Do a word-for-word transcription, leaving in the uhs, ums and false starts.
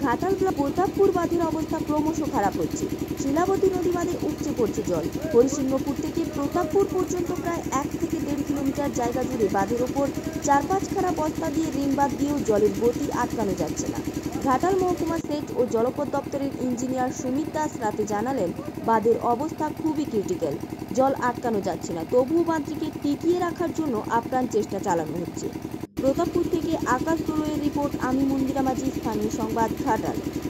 Ghatal block Pratappur বাঁধের অবস্থা ক্রমশ খারাপ হচ্ছে। শিলাবতী নদী বাঁধে উপচে পড়ছে জল। হরিসিংহপুর থেকে প্রতাপপুর পর্যন্ত প্রায় এক থেকে দেড় কিলোমিটার জায়গা জুড়ে বাঁধের ওপর চার পাঁচ খানা বস্তা দিয়ে রিং বাঁধ দিয়েও জলের গতি আটকানো যাচ্ছে না। ঘাটাল মহকুমা সেচ ও জলপথ দপ্তরের ইঞ্জিনিয়ার সুমিত দাস রাতে জানালেন, বাঁধের অবস্থা খুবই ক্রিটিক্যাল। জল আটকানো যাচ্ছে না, তবুও বাঁধটিকে টিকিয়ে রাখার জন্য আপ্রাণ চেষ্টা চালানো হচ্ছে। প্রতাপপুর থেকে আকাশ দোলয়ের রিপোর্ট। আমি মন্দিরা মাঝি, স্থানীয় সংবাদ, ঘাটাল।